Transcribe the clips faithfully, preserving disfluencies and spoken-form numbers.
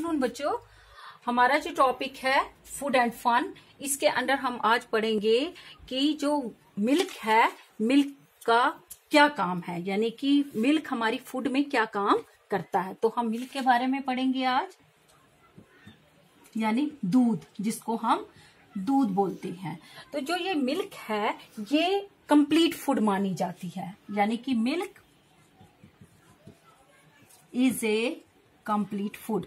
Afternoon बच्चों, हमारा जो टॉपिक है फूड एंड फन, इसके अंदर हम आज पढ़ेंगे कि जो मिल्क है, मिल्क का क्या काम है, यानी कि मिल्क हमारी फूड में क्या काम करता है। तो हम मिल्क के बारे में पढ़ेंगे आज, यानी दूध, जिसको हम दूध बोलते हैं। तो जो ये मिल्क है ये कंप्लीट फूड मानी जाती है, यानी कि milk is a complete food,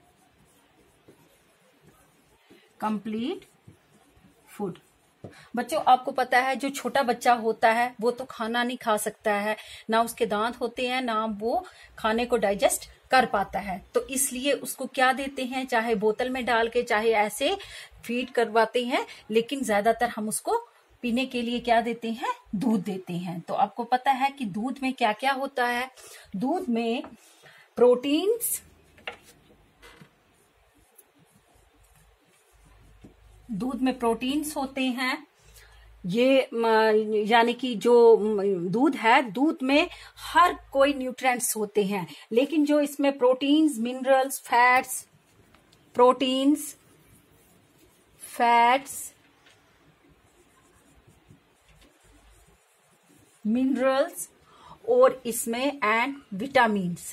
complete food. बच्चों आपको पता है जो छोटा बच्चा होता है वो तो खाना नहीं खा सकता है, ना उसके दांत होते हैं, ना वो खाने को डाइजेस्ट कर पाता है। तो इसलिए उसको क्या देते हैं, चाहे बोतल में डाल के चाहे ऐसे फीड करवाते हैं, लेकिन ज्यादातर हम उसको पीने के लिए क्या देते हैं, दूध देते हैं। तो आपको पता है कि दूध में क्या क्या होता है। दूध में प्रोटीन्स, दूध में प्रोटीन्स होते हैं। ये यानी कि जो दूध है, दूध में हर कोई न्यूट्रिएंट्स होते हैं, लेकिन जो इसमें proteins, minerals, fats, proteins, fats, minerals और इसमें एंड विटामिन्स,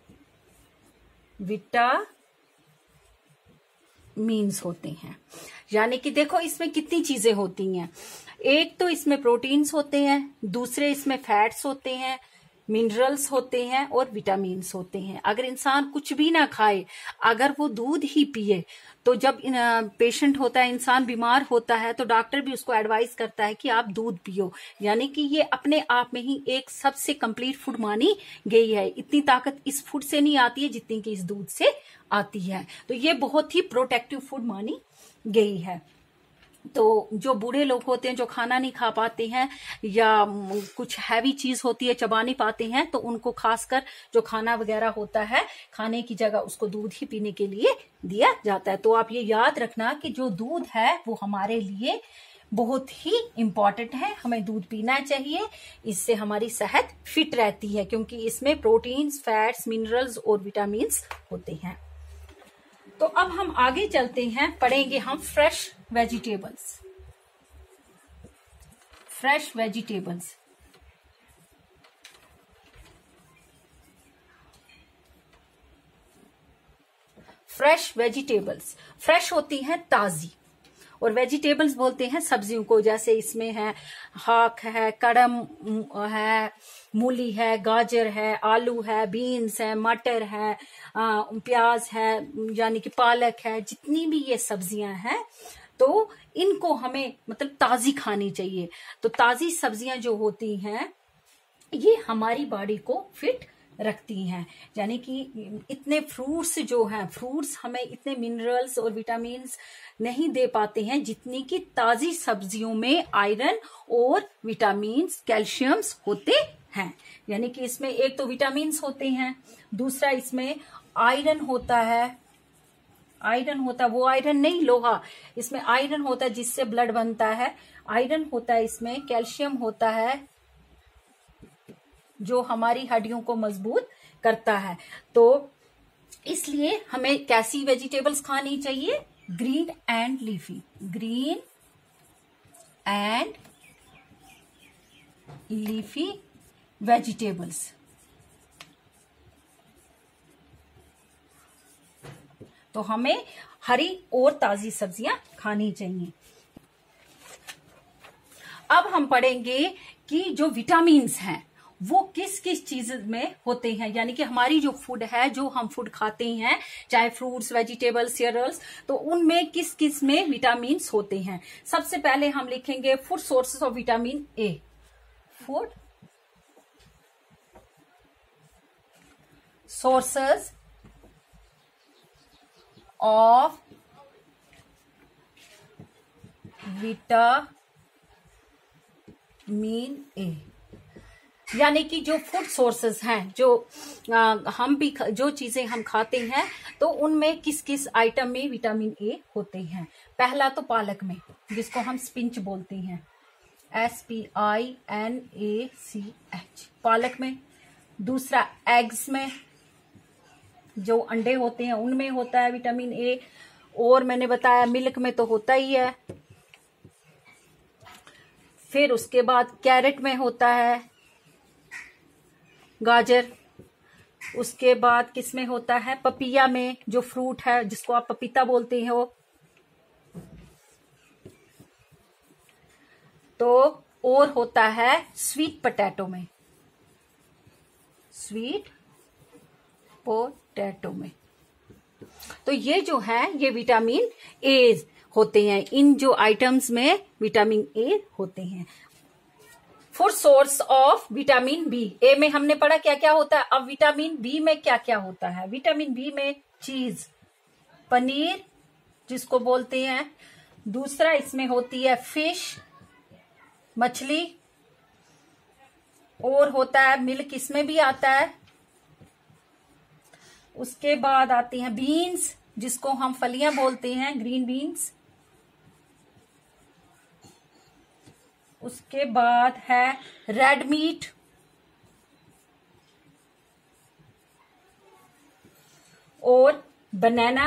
विटामिन्स होते हैं। यानी कि देखो इसमें कितनी चीजें होती हैं। एक तो इसमें प्रोटीन्स होते हैं, दूसरे इसमें फैट्स होते हैं, मिनरल्स होते हैं और विटामिन्स होते हैं। अगर इंसान कुछ भी ना खाए, अगर वो दूध ही पिए, तो जब पेशेंट होता है, इंसान बीमार होता है, तो डॉक्टर भी उसको एडवाइस करता है कि आप दूध पियो। यानी कि ये अपने आप में ही एक सबसे कंप्लीट फूड मानी गई है। इतनी ताकत इस फूड से नहीं आती है जितनी कि इस दूध से आती है। तो ये बहुत ही प्रोटेक्टिव फूड मानी गई है। तो जो बूढ़े लोग होते हैं, जो खाना नहीं खा पाते हैं या कुछ हैवी चीज होती है, चबा नहीं पाते हैं, तो उनको खासकर जो खाना वगैरह होता है, खाने की जगह उसको दूध ही पीने के लिए दिया जाता है। तो आप ये याद रखना कि जो दूध है वो हमारे लिए बहुत ही इम्पॉर्टेंट है, हमें दूध पीना चाहिए। इससे हमारी सेहत फिट रहती है, क्योंकि इसमें प्रोटीन्स, फैट्स, मिनरल्स और विटामिन्स होते हैं। तो अब हम आगे चलते हैं, पढ़ेंगे हम fresh vegetables. Fresh vegetables, fresh vegetables, fresh होती हैं ताजी, और वेजिटेबल्स बोलते हैं सब्जियों को। जैसे इसमें है हाक है, कड़म है, मूली है, गाजर है, आलू है, बीन्स है, मटर है, प्याज है, यानी कि पालक है। जितनी भी ये सब्जियां हैं तो इनको हमें मतलब ताजी खानी चाहिए। तो ताजी सब्जियां जो होती हैं ये हमारी बॉडी को फिट रखती हैं। यानी कि इतने फ्रूट्स जो हैं, फ्रूट्स हमें इतने मिनरल्स और विटामिन्स नहीं दे पाते हैं जितनी कि ताजी सब्जियों में आयरन और विटामिन्स, कैल्शियम्स होते हैं। यानी कि इसमें एक तो विटामिन्स होते हैं, दूसरा इसमें आयरन होता है। आयरन होता है, वो आयरन नहीं, लोहा, इसमें आयरन होता है जिससे ब्लड बनता है। आयरन होता है इसमें, कैल्शियम होता है जो हमारी हड्डियों को मजबूत करता है। तो इसलिए हमें कैसी वेजिटेबल्स खानी चाहिए, green and leafy, green and leafy vegetables. तो हमें हरी और ताजी सब्जियां खानी चाहिए। अब हम पढ़ेंगे कि जो विटामिन्स हैं वो किस किस चीज में होते हैं। यानी कि हमारी जो फूड है, जो हम फूड खाते हैं, चाहे फ्रूट्स, वेजिटेबल्स, सीरियल्स, तो उनमें किस किस में विटामिन्स होते हैं। सबसे पहले हम लिखेंगे food sources of vitamin A. Food sources of vitamin A, यानी कि जो फूड सोर्सेस हैं, जो आ, हम भी जो चीजें हम खाते हैं, तो उनमें किस किस आइटम में विटामिन ए होते हैं। पहला तो पालक में, जिसको हम स्पिंच बोलते हैं, S P I N A C H, पालक में। दूसरा एग्स में, जो अंडे होते हैं उनमें होता है विटामिन ए, और मैंने बताया मिल्क में तो होता ही है। फिर उसके बाद कैरेट में होता है, गाजर। उसके बाद किस में होता है, पपीया में, जो फ्रूट है जिसको आप पपीता बोलते हो। तो और होता है स्वीट पोटैटो में, स्वीट पोटैटो में। तो ये जो है ये विटामिन ए होते हैं, इन जो आइटम्स में विटामिन ए होते हैं। Food source of vitamin B, A में हमने पढ़ा क्या क्या होता है। अब विटामिन बी में क्या क्या होता है। विटामिन बी में चीज, पनीर जिसको बोलते हैं। दूसरा इसमें होती है फिश, मछली, और होता है मिल्क, इसमें भी आता है। उसके बाद आती हैं बीन्स, जिसको हम फलियां बोलते हैं, ग्रीन बीन्स। उसके बाद है रेड मीट, और बनाना,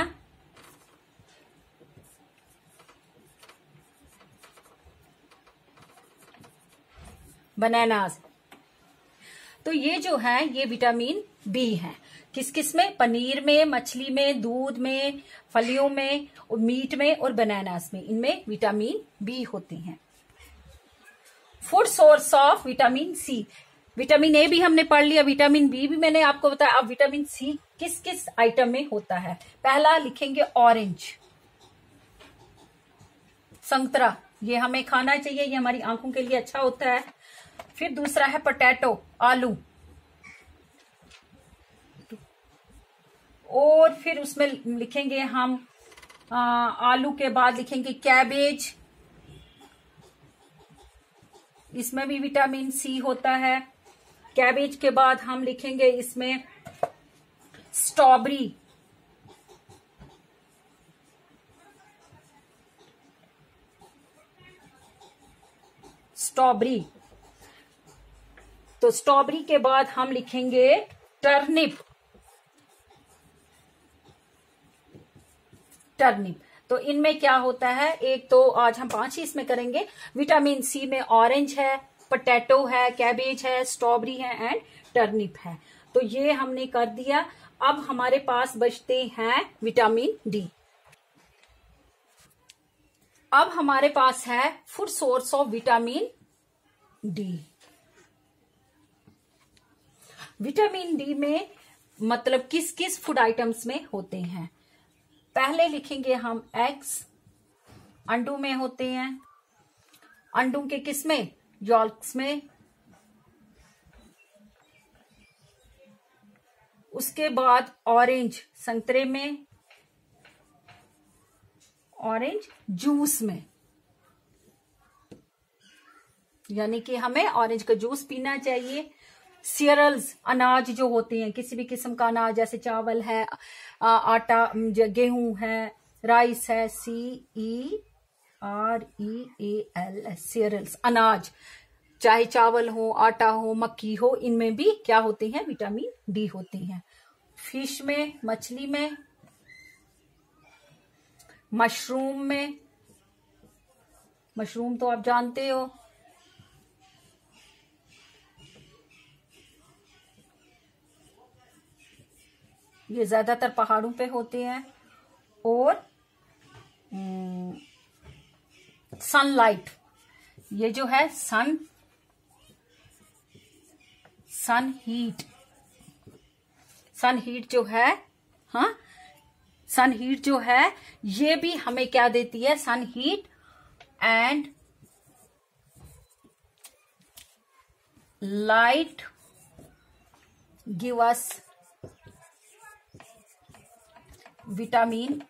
बनानास। तो ये जो है ये विटामिन बी है। किस किस में, पनीर में, मछली में, दूध में, फलियों में, और मीट में, और बनानास में, इनमें विटामिन बी होती हैं। Food source of vitamin C, vitamin A भी हमने पढ़ लिया, विटामिन बी भी मैंने आपको बताया। अब विटामिन सी किस किस आइटम में होता है। पहला लिखेंगे ऑरेंज, संतरा, ये हमें खाना चाहिए, ये हमारी आंखों के लिए अच्छा होता है। फिर दूसरा है पोटैटो, आलू, और फिर उसमें लिखेंगे हम आ, आलू के बाद लिखेंगे कैबेज, इसमें भी विटामिन सी होता है। कैबेज के बाद हम लिखेंगे इसमें स्ट्रॉबेरी, स्ट्रॉबेरी। तो स्ट्रॉबेरी के बाद हम लिखेंगे टर्निप, टर्निप। तो इनमें क्या होता है, एक तो आज हम पांच ही इसमें करेंगे। विटामिन सी में ऑरेंज है, पोटैटो है, कैबेज है, स्ट्रॉबेरी है, एंड टर्निप है। तो ये हमने कर दिया। अब हमारे पास बचते हैं विटामिन डी। अब हमारे पास है food source of vitamin D. Vitamin D में मतलब किस किस फूड आइटम्स में होते हैं। पहले लिखेंगे हम एग्स, अंडों में होते हैं। अंडों के किस में, यॉल्क्स में। उसके बाद ऑरेंज, संतरे में। ऑरेंज जूस में, यानी कि हमें ऑरेंज का जूस पीना चाहिए। सीरियल्स, अनाज जो होते हैं, किसी भी किस्म का अनाज, जैसे चावल है, आटा, गेहूं है, राइस है, C E R E A L S, cereals, अनाज, चाहे चावल हो, आटा हो, मक्की हो, इनमें भी क्या होते हैं, विटामिन डी होते हैं। फिश में, मछली में, मशरूम में, मशरूम तो आप जानते हो, ये ज्यादातर पहाड़ों पे होते हैं। और सनलाइट, ये जो है सन सन हीट, सन हीट जो है, हाँ, सन हीट जो है ये भी हमें क्या देती है, sun heat and light give us vitamin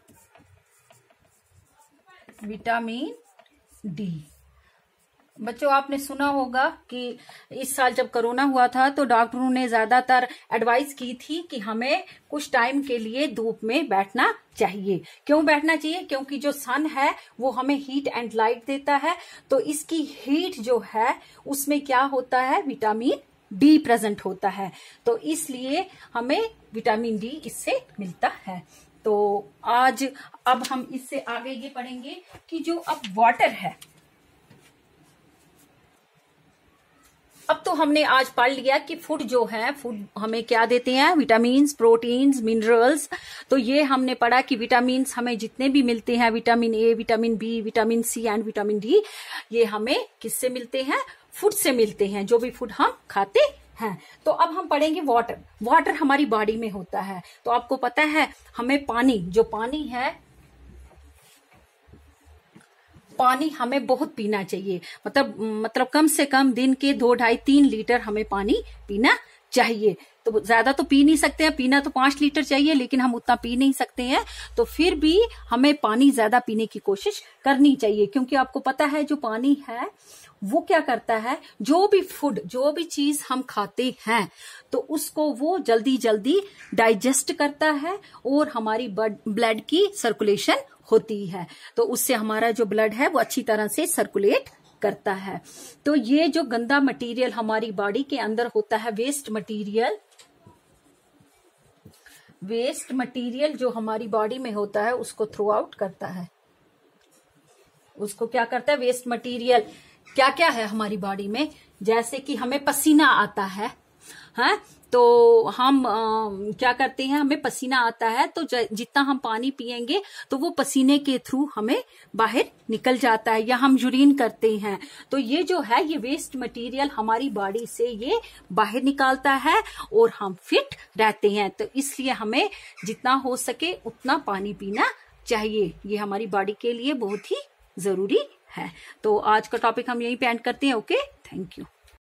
vitamin D. बच्चों, आपने सुना होगा कि इस साल जब कोरोना हुआ था तो डॉक्टरों ने ज्यादातर एडवाइस की थी कि हमें कुछ टाइम के लिए धूप में बैठना चाहिए। क्यों बैठना चाहिए? क्योंकि जो सन है वो हमें हीट एंड लाइट देता है। तो इसकी हीट जो है उसमें क्या होता है, विटामिन डी प्रेजेंट होता है, तो इसलिए हमें विटामिन डी इससे मिलता है। तो आज अब हम इससे आगे ये पढ़ेंगे कि जो अब वाटर है, अब तो हमने आज पढ़ लिया कि फूड जो है, फूड हमें क्या देते हैं, विटामिन्स, प्रोटीन्स, मिनरल्स। तो ये हमने पढ़ा कि विटामिन्स हमें जितने भी मिलते हैं, vitamin A, vitamin B, vitamin C and vitamin D, ये हमें किससे मिलते हैं, फूड से मिलते हैं, जो भी फूड हम खाते हैं। तो अब हम पढ़ेंगे वाटर। वाटर हमारी बॉडी में होता है, तो आपको पता है हमें पानी, जो पानी है, पानी हमें बहुत पीना चाहिए। मतलब मतलब कम से कम दिन के दो ढाई तीन लीटर हमें पानी पीना चाहिए। तो ज्यादा तो पी नहीं सकते हैं, पीना तो पांच लीटर चाहिए, लेकिन हम उतना पी नहीं सकते हैं। तो फिर भी हमें पानी ज्यादा पीने की कोशिश करनी चाहिए, क्योंकि आपको पता है जो पानी है वो क्या करता है, जो भी फूड, जो भी चीज हम खाते हैं तो उसको वो जल्दी जल्दी डाइजेस्ट करता है और हमारी ब्लड की सर्कुलेशन होती है। तो उससे हमारा जो ब्लड है वो अच्छी तरह से सर्कुलेट करता है। तो ये जो गंदा मटेरियल हमारी बॉडी के अंदर होता है, वेस्ट मटेरियल, वेस्ट मटेरियल जो हमारी बॉडी में होता है उसको थ्रो आउट करता है। उसको क्या करता है, वेस्ट मटेरियल क्या क्या है हमारी बॉडी में, जैसे कि हमें पसीना आता है, हाँ, तो हम आ, क्या करते हैं, हमें पसीना आता है तो जितना हम पानी पिएंगे तो वो पसीने के थ्रू हमें बाहर निकल जाता है, या हम यूरिन करते हैं तो ये जो है ये वेस्ट मटेरियल हमारी बॉडी से ये बाहर निकालता है और हम फिट रहते हैं। तो इसलिए हमें जितना हो सके उतना पानी पीना चाहिए, ये हमारी बॉडी के लिए बहुत ही जरूरी है। तो आज का टॉपिक हम यहीं पे एंड करते हैं। Okay, thank you.